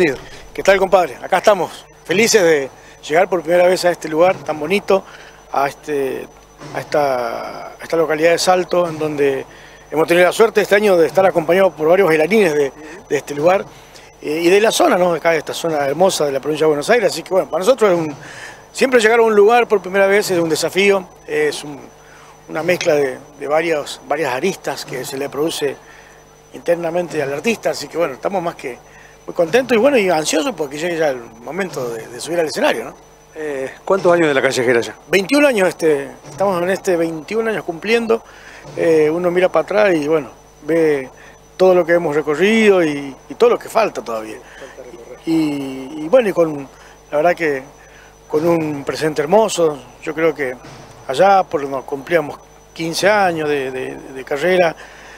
Bienvenido. ¿Qué tal, compadre? Acá estamos, felices de llegar por primera vez a este lugar tan bonito, a esta localidad de Salto, en donde hemos tenido la suerte este año de estar acompañados por varios bailarines de este lugar y de la zona, ¿no? Acá de esta zona hermosa de la provincia de Buenos Aires. Así que bueno, para nosotros siempre llegar a un lugar por primera vez es un desafío, es una mezcla de varias aristas que se le produce internamente al artista, así que bueno, estamos más que muy contentos y bueno, y ansiosos porque llegue ya el momento de subir al escenario, ¿no? ¿Cuántos años de la callejera ya? 21 años, estamos en 21 años cumpliendo, uno mira para atrás y bueno, ve todo lo que hemos recorrido y todo lo que falta todavía. Y bueno, la verdad que con un presente hermoso, yo creo que allá por nos cumplíamos 15 años de carrera,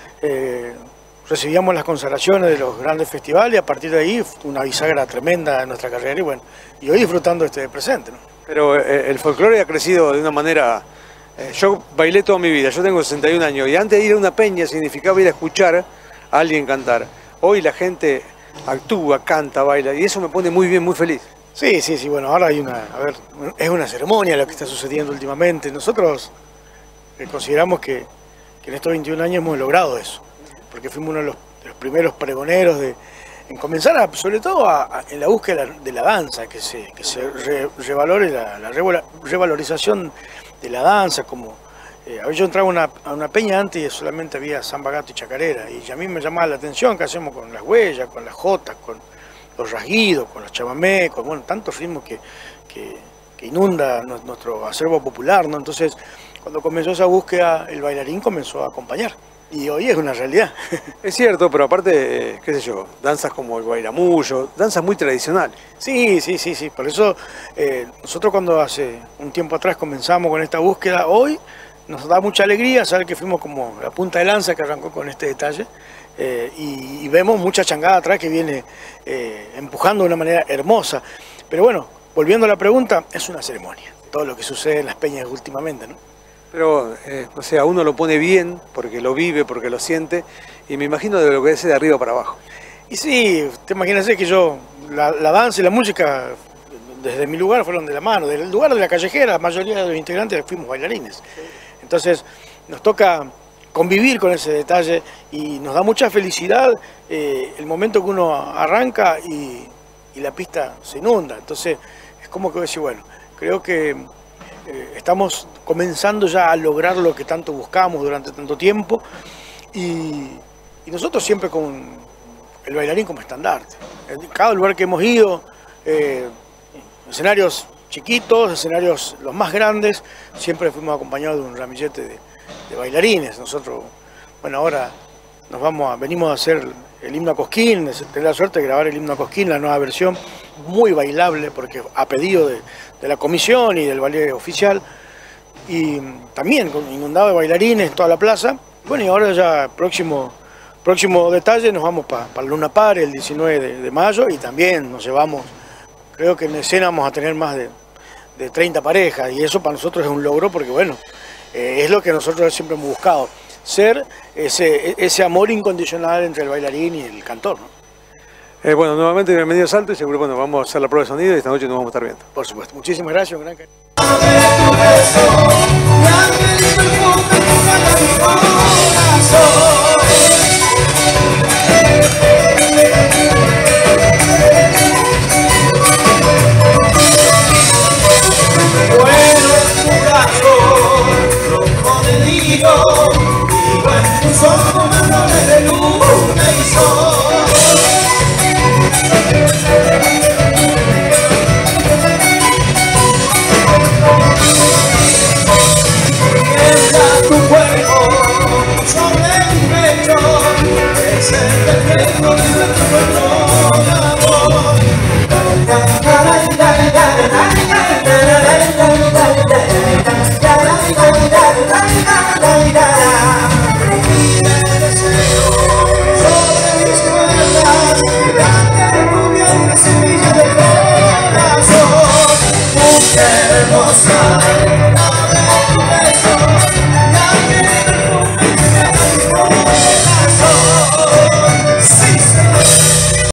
recibíamos las consagraciones de los grandes festivales y a partir de ahí una bisagra tremenda de nuestra carrera y bueno, y hoy disfrutando este presente, ¿no? Pero el folclore ha crecido de una manera... yo bailé toda mi vida, yo tengo 61 años y antes de ir a una peña significaba ir a escuchar a alguien cantar. Hoy la gente actúa, canta, baila y eso me pone muy bien, muy feliz. Sí, bueno, ahora hay es una ceremonia lo que está sucediendo últimamente. Nosotros consideramos que en estos 21 años hemos logrado eso, porque fuimos uno de los primeros pregoneros en comenzar, sobre todo en la búsqueda de la danza, que se revalore la revalorización de la danza. Como yo entraba a una peña antes y solamente había samba, gato y chacarera, y a mí me llamaba la atención qué hacemos con las huellas, con las jotas, con los rasguidos, con los chamamé, con bueno, tantos ritmos que inunda nuestro acervo popular, ¿no? Entonces, cuando comenzó esa búsqueda, el bailarín comenzó a acompañar. Y hoy es una realidad. Es cierto, pero aparte, qué sé yo, danzas como el guairamullo, danzas muy tradicionales. Sí. Por eso nosotros cuando hace un tiempo atrás comenzamos con esta búsqueda, hoy nos da mucha alegría saber que fuimos como la punta de lanza que arrancó con este detalle. Y vemos mucha changada atrás que viene empujando de una manera hermosa. Pero bueno, volviendo a la pregunta, es una ceremonia. Todo lo que sucede en las peñas últimamente, ¿no? Pero, o sea, uno lo pone bien porque lo vive, porque lo siente, y me imagino de lo que es de arriba para abajo. Y sí, te imaginas que la danza y la música, desde mi lugar, fueron de la mano. Del lugar de la callejera, la mayoría de los integrantes fuimos bailarines. Entonces, nos toca convivir con ese detalle y nos da mucha felicidad el momento que uno arranca y la pista se inunda. Entonces, es como que decir, bueno, creo que estamos comenzando ya a lograr lo que tanto buscamos durante tanto tiempo y nosotros siempre con el bailarín como estandarte. En cada lugar que hemos ido, escenarios chiquitos, escenarios los más grandes, siempre fuimos acompañados de un ramillete de bailarines. Nosotros, bueno, ahora venimos a hacer el himno a Cosquín, tener la suerte de grabar el himno a Cosquín, la nueva versión, muy bailable, porque a pedido de la comisión y del ballet oficial, y también inundado de bailarines en toda la plaza. Bueno, y ahora ya próximo detalle, nos vamos para Luna Par el 19 de mayo, y también nos llevamos, creo que en escena vamos a tener más de 30 parejas, y eso para nosotros es un logro, porque bueno, es lo que nosotros siempre hemos buscado, ser ese amor incondicional entre el bailarín y el cantor, ¿no? Bueno, nuevamente bienvenido a Salto y seguro bueno, vamos a hacer la prueba de sonido y esta noche nos vamos a estar viendo. Por supuesto, muchísimas gracias, un gran cariño.